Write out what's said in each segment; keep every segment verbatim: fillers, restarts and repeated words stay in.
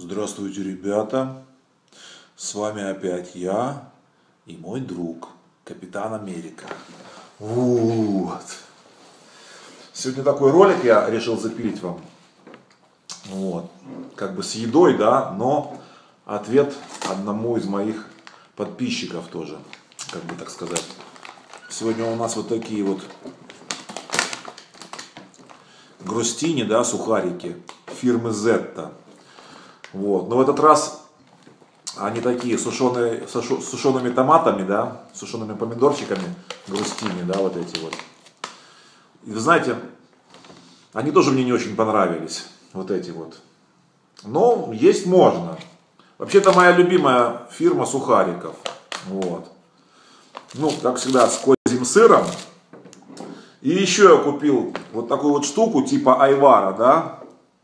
Здравствуйте, ребята! С вами опять я и мой друг, Капитан Америка. Вот. Сегодня такой ролик я решил запилить вам. Вот. Как бы с едой, да, но ответ одному из моих подписчиков тоже, как бы так сказать. Сегодня у нас вот такие вот грустини, да, сухарики фирмы Зетта. Вот. Но в этот раз они такие сушеные, с сушеными томатами, да, сушеными помидорчиками, грустини, да, вот эти вот. И вы знаете, они тоже мне не очень понравились, вот эти вот. Но есть можно. Вообще-то моя любимая фирма сухариков. Вот. Ну, как всегда, с козьим сыром. И еще я купил вот такую вот штуку типа айвара, да.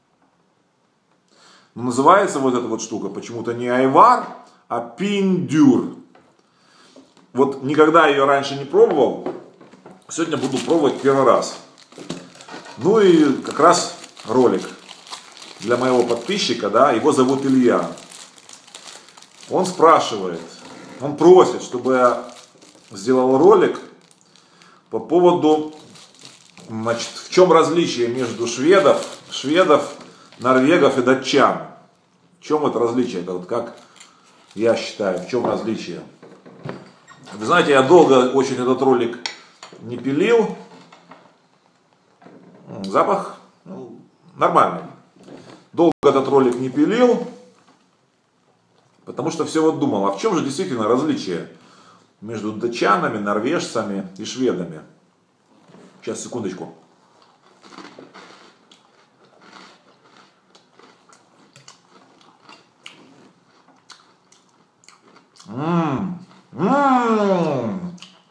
Но называется вот эта вот штука почему-то не айвар, а пиндюр. Вот никогда ее раньше не пробовал. Сегодня буду пробовать первый раз. Ну и как раз ролик для моего подписчика, да, его зовут Илья. Он спрашивает, он просит, чтобы я сделал ролик по поводу, значит, в чем различие между шведов, шведов, норвегов и датчан. В чем это различие? Это вот как я считаю, в чем различие? Вы знаете, я долго очень этот ролик не пилил. Запах ну, нормальный. Долго этот ролик не пилил, потому что все вот думал, а в чем же действительно различие между датчанами, норвежцами и шведами? Сейчас, секундочку. Ммм, ммм,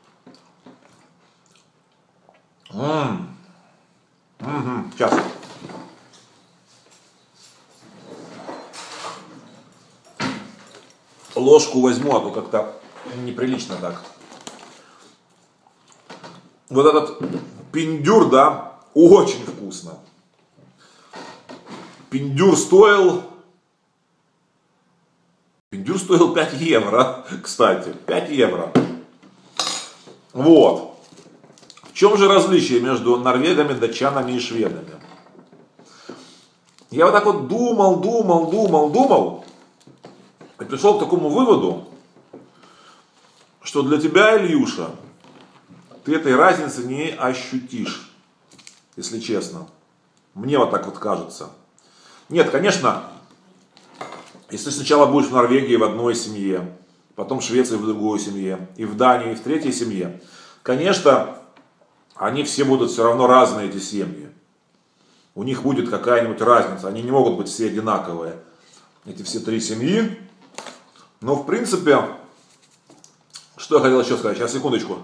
ммм, ммм, сейчас. Ложку возьму, а то как-то неприлично так. Вот этот пиндюр, да, очень вкусно. Пиндюр стоил... Пиндюр стоил пять евро, кстати, пять евро. Вот. В чем же различие между норвегами, датчанами и шведами? Я вот так вот думал, думал, думал, думал. И пришел к такому выводу, что для тебя, Ильюша, ты этой разницы не ощутишь, если честно. Мне вот так вот кажется. Нет, конечно, если сначала будешь в Норвегии в одной семье, потом в Швеции в другой семье, и в Дании в третьей семье, конечно, они все будут все равно разные, эти семьи. У них будет какая-нибудь разница, они не могут быть все одинаковые, эти все три семьи. Но в принципе, что я хотел еще сказать, сейчас, секундочку.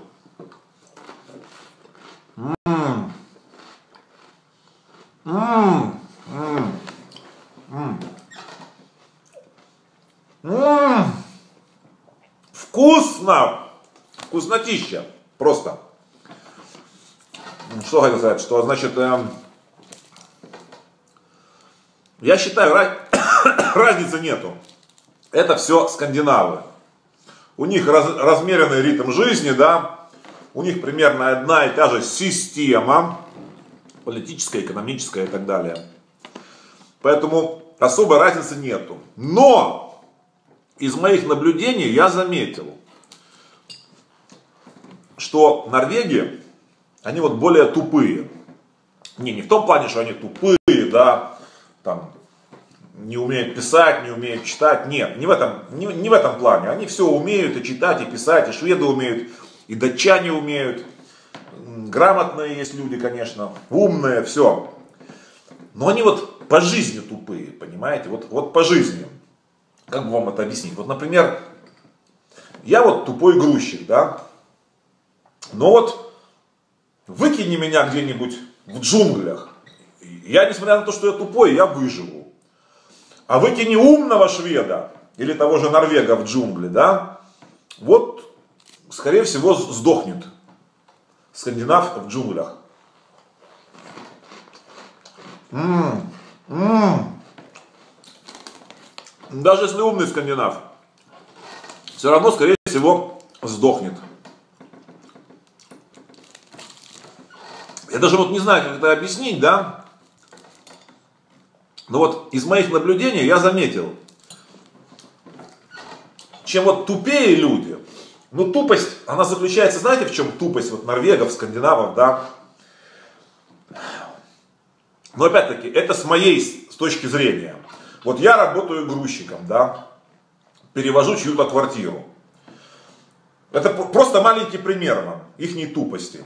М-м-м. М-м-м. М-м. М-м-м. Вкусно! Вкуснотища. Просто. Что хотел сказать, что значит, эм, я считаю, раз... разницы нету. Это все скандинавы. У них раз... размеренный ритм жизни, да. У них примерно одна и та же система. Политическая, экономическая и так далее. Поэтому особой разницы нету. Но! Из моих наблюдений я заметил, что норвеги, они вот более тупые. Не, не в том плане, что они тупые, да, там, не умеют писать, не умеют читать. Нет, не в этом, не, не в этом плане. Они все умеют и читать, и писать, и шведы умеют, и датчане умеют. Грамотные есть люди, конечно, умные, все. Но они вот по жизни тупые, понимаете, вот, вот по жизни. Как бы вам это объяснить? Вот, например, я вот тупой грузчик, да, но вот выкини меня где-нибудь в джунглях, я, несмотря на то, что я тупой, я выживу. А выкини умного шведа или того же норвега в джунгли, да, вот, скорее всего, сдохнет скандинав в джунглях. М-м-м. даже если умный скандинав, все равно, скорее всего, сдохнет. Я даже вот не знаю, как это объяснить, да. Но вот из моих наблюдений я заметил, чем вот тупее люди, ну тупость, она заключается, знаете, в чем тупость вот норвегов, скандинавов, да. Но опять-таки, это с моей с точки зрения. Вот я работаю грузчиком, да, перевожу чью-то квартиру. Это просто маленький пример вам ихней тупости.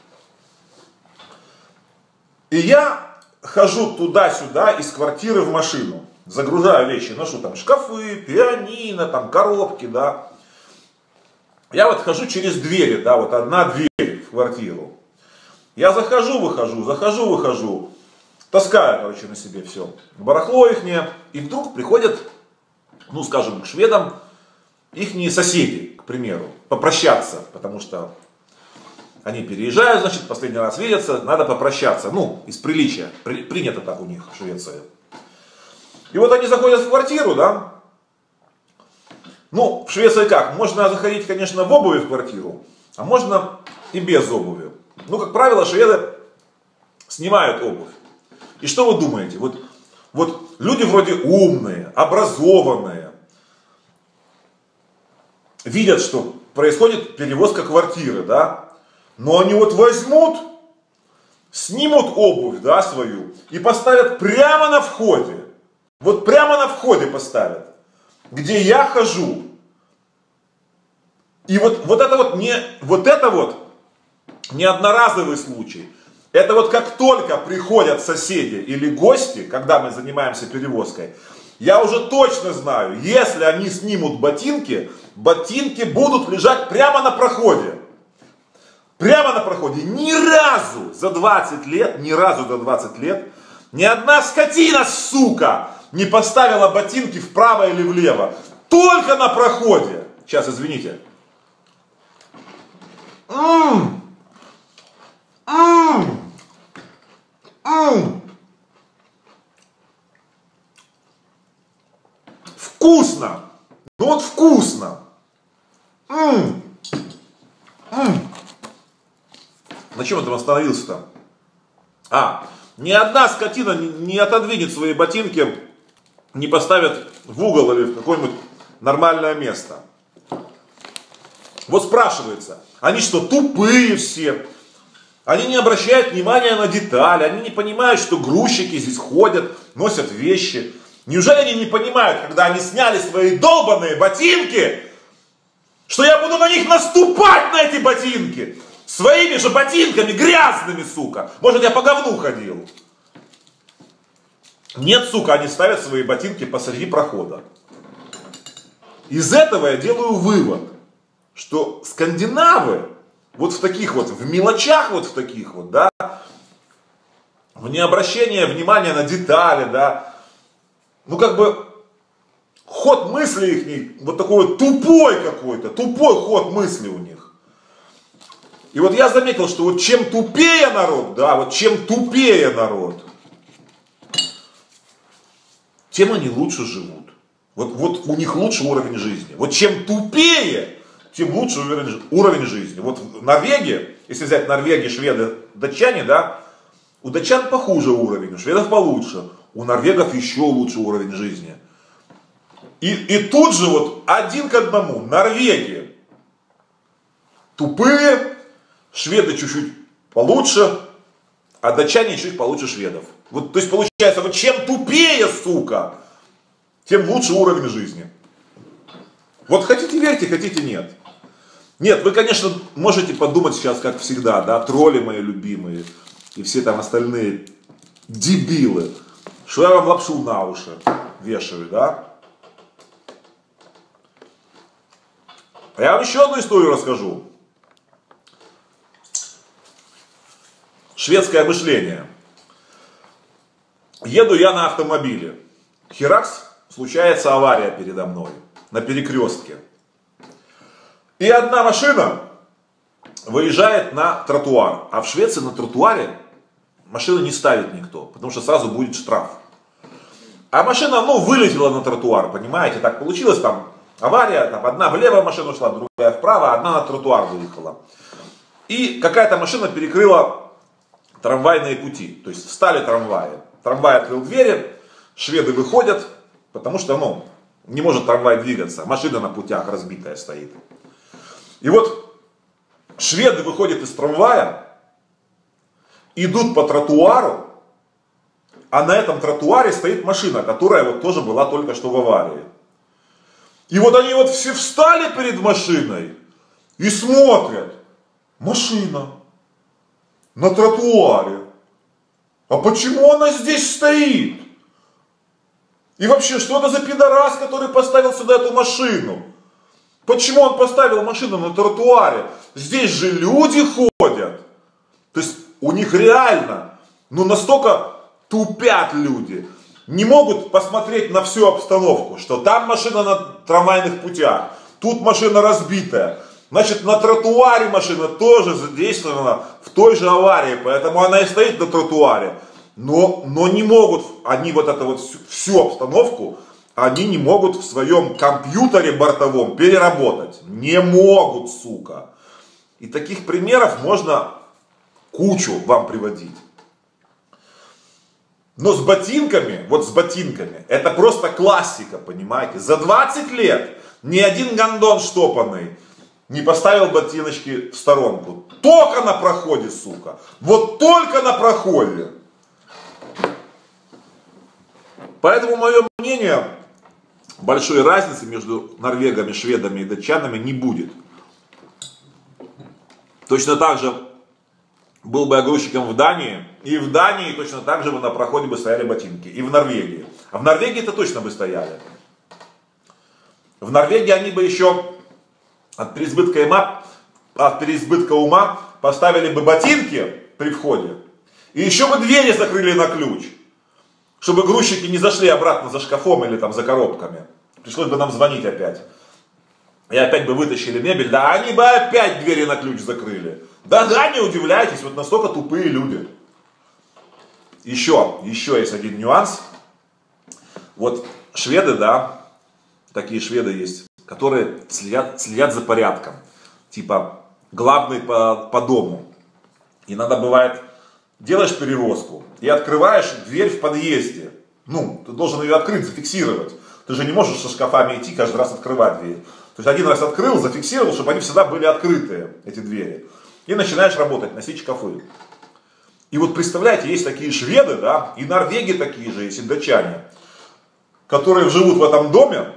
И я хожу туда-сюда из квартиры в машину, загружаю вещи, ношу там шкафы, пианино, там коробки, да. Я вот хожу через двери, да, вот одна дверь в квартиру. Я захожу, выхожу, захожу, выхожу, таскаю, короче, на себе все, барахло ихнее, и вдруг приходят, ну, скажем, к шведам ихние соседи, к примеру, попрощаться, потому что они переезжают, значит, последний раз видятся, надо попрощаться. Ну, из приличия. При, принято так у них в Швеции. И вот они заходят в квартиру, да. Ну, в Швеции как? Можно заходить, конечно, в обуви в квартиру, а можно и без обуви. Ну, как правило, шведы снимают обувь. И что вы думаете? Вот, вот люди вроде умные, образованные, видят, что происходит перевозка квартиры, да. Но они вот возьмут, снимут обувь, да, свою и поставят прямо на входе. Вот прямо на входе поставят, где я хожу. И вот, вот это вот не, вот это вот не одноразовый случай. Это вот как только приходят соседи или гости, когда мы занимаемся перевозкой, я уже точно знаю, если они снимут ботинки, ботинки будут лежать прямо на проходе. Прямо на проходе. Ни разу за двадцать лет, ни разу за двадцать лет, ни одна скотина, сука, не поставила ботинки вправо или влево. Только на проходе. Сейчас, извините. М-м-м. М-м. М-м. Вкусно. Ну вот вкусно. М-м. М-м. На чем я там остановился-то? А, ни одна скотина не отодвинет свои ботинки, не поставит в угол или в какое-нибудь нормальное место. Вот спрашивается, они что, тупые все? Они не обращают внимания на детали, они не понимают, что грузчики здесь ходят, носят вещи. Неужели они не понимают, когда они сняли свои долбаные ботинки, что я буду на них наступать, на эти ботинки? Своими же ботинками, грязными, сука. Может, я по говну ходил. Нет, сука, они ставят свои ботинки посреди прохода. Из этого я делаю вывод, что скандинавы, вот в таких вот, в мелочах вот в таких вот, да, в необращении внимания на детали, да, ну как бы ход мысли их, вот такой вот тупой какой-то, тупой ход мысли у них. И вот я заметил, что вот чем тупее народ, да, вот чем тупее народ, тем они лучше живут. Вот, вот у них лучше уровень жизни. Вот чем тупее, тем лучше уровень, уровень жизни. Вот в Норвегии, если взять Норвегию, шведы, датчане, да, у датчан похуже уровень, у шведов получше, у норвегов еще лучше уровень жизни. И, и тут же вот один к одному, Норвегия тупые, шведы чуть-чуть получше, а датчане чуть получше шведов. Вот, то есть получается, вот чем тупее, сука, тем лучше уровень жизни. Вот хотите верьте, хотите нет. Нет, вы, конечно, можете подумать сейчас, как всегда, да, тролли мои любимые и все там остальные дебилы, что я вам лапшу на уши вешаю, да. А я вам еще одну историю расскажу. Шведское мышление. Еду я на автомобиле. Херакс, случается авария передо мной на перекрестке. И одна машина выезжает на тротуар. А в Швеции на тротуаре машины не ставит никто, потому что сразу будет штраф. А машина, ну, вылетела на тротуар, понимаете, так получилось там авария, там одна влево машина ушла, другая вправо, одна на тротуар выехала. И какая-то машина перекрыла трамвайные пути, то есть встали трамваи. Трамвай открыл двери, шведы выходят, потому что, ну, не может трамвай двигаться, машина на путях разбитая стоит. И вот шведы выходят из трамвая, идут по тротуару, а на этом тротуаре стоит машина, которая вот тоже была только что в аварии. И вот они вот все встали перед машиной и смотрят. Машина на тротуаре. А почему она здесь стоит? И вообще, что это за пидорас, который поставил сюда эту машину? Почему он поставил машину на тротуаре? Здесь же люди ходят. То есть у них реально, ну настолько тупят люди. Не могут посмотреть на всю обстановку, что там машина на трамвайных путях, тут машина разбитая. Значит, на тротуаре машина тоже задействована в той же аварии, поэтому она и стоит на тротуаре. Но, но не могут они вот эту вот всю, всю обстановку, они не могут в своем компьютере бортовом переработать. Не могут, сука. И таких примеров можно кучу вам приводить. Но с ботинками, вот с ботинками, это просто классика, понимаете. За двадцать лет ни один гондон штопанный не поставил ботиночки в сторонку. Только на проходе, сука. Вот только на проходе. Поэтому мое мнение, большой разницы между норвегами, шведами и датчанами не будет. Точно так же был бы я грузчиком в Дании, и в Дании точно так же бы на проходе бы стояли ботинки. И в Норвегии. А в Норвегии это точно бы стояли. В Норвегии они бы еще от переизбытка ума, от переизбытка ума поставили бы ботинки при входе. И еще бы двери закрыли на ключ. Чтобы грузчики не зашли обратно за шкафом или там за коробками. Пришлось бы нам звонить опять. И опять бы вытащили мебель. Да они бы опять двери на ключ закрыли. Да, да, не удивляйтесь, вот настолько тупые люди. Еще, еще есть один нюанс. Вот шведы, да, такие шведы есть, которые следят, следят за порядком. Типа, главный по, по дому. Иногда бывает, делаешь перевозку и открываешь дверь в подъезде. Ну, ты должен ее открыть, зафиксировать. Ты же не можешь со шкафами идти, каждый раз открывать дверь. То есть один раз открыл, зафиксировал, чтобы они всегда были открытые, эти двери. И начинаешь работать, носить шкафы. И вот представляете, есть такие шведы, да, и норвеги такие же, есть и датчане, которые живут в этом доме,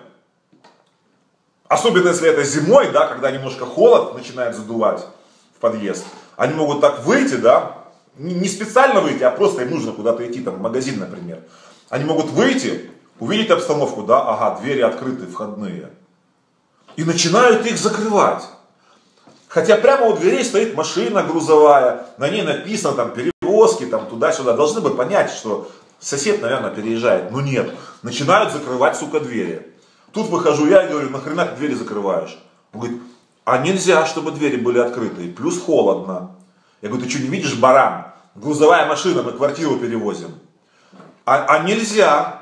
особенно если это зимой, да, когда немножко холод начинает задувать в подъезд, они могут так выйти, да, не специально выйти, а просто им нужно куда-то идти, там, в магазин, например. Они могут выйти, увидеть обстановку, да, ага, двери открыты, входные, и начинают их закрывать. Хотя прямо у дверей стоит машина грузовая, на ней написано там перевозки, там туда-сюда. Должны бы понять, что сосед, наверное, переезжает. Но нет, начинают закрывать, сука, двери. Тут выхожу я и говорю, нахрена ты двери закрываешь? Он говорит, а нельзя, чтобы двери были открыты, плюс холодно. Я говорю, ты что, не видишь, баран? Грузовая машина, мы квартиру перевозим. А, а нельзя.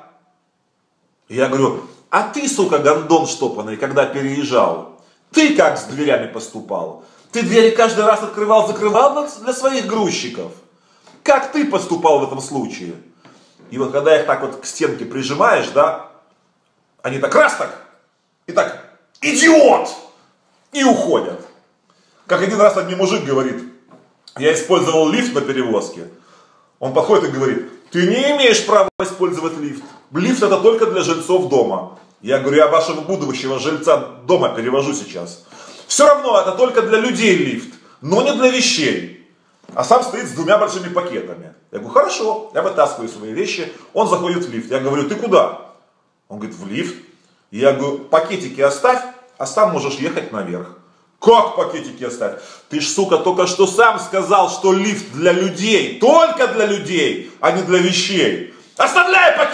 Я говорю, а ты, сука, гондон штопанный, когда переезжал, ты как с дверями поступал? Ты двери каждый раз открывал, закрывал для своих грузчиков? Как ты поступал в этом случае? И вот когда их так вот к стенке прижимаешь, да, они так раз так, и так, идиот! И уходят. Как один раз один мужик говорит, я использовал лифт на перевозке. Он подходит и говорит, ты не имеешь права использовать лифт. Лифт это только для жильцов дома. Я говорю, я вашего будущего жильца дома перевожу сейчас. Все равно это только для людей лифт, но не для вещей. А сам стоит с двумя большими пакетами. Я говорю, хорошо, я вытаскиваю свои вещи. Он заходит в лифт. Я говорю, ты куда? Он говорит, в лифт. Я говорю, пакетики оставь, а сам можешь ехать наверх. Как пакетики оставь? Ты ж, сука, только что сам сказал, что лифт для людей. Только для людей, а не для вещей. Оставляй пакеты, сука, гондон штопанный, и едь в своем лифте. Чё?